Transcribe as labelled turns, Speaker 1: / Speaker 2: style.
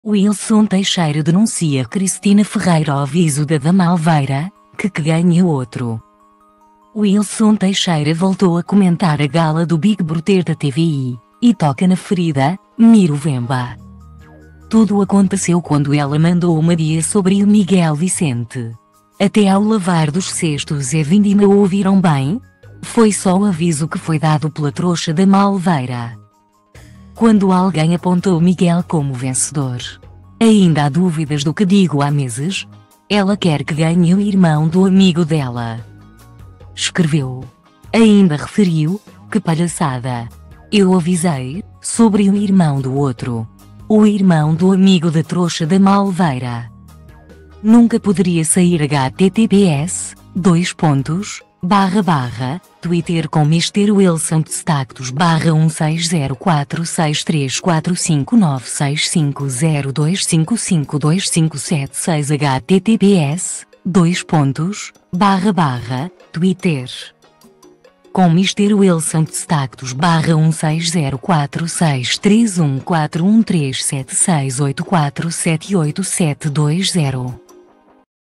Speaker 1: Wilson Teixeira denuncia Cristina Ferreira ao aviso da Dama Alveira, que ganha outro. Wilson Teixeira voltou a comentar a gala do Big Brother da TVI, e toca na ferida, Miro Vemba. Tudo aconteceu quando ela mandou uma dia sobre o Miguel Vicente. Até ao lavar dos cestos e vindima ouviram bem? Foi só o aviso que foi dado pela trouxa da Malveira. Quando alguém apontou Miguel como vencedor. Ainda há dúvidas do que digo há meses? Ela quer que ganhe o irmão do amigo dela. Escreveu. Ainda referiu, que palhaçada. Eu avisei, sobre o irmão do outro. O irmão do amigo da trouxa da Malveira. Nunca poderia sair https://Twitter com Mr. Wilson destactos /16046359650255257 https://Twitter com Mr. Wilson destactos /1604631413768478720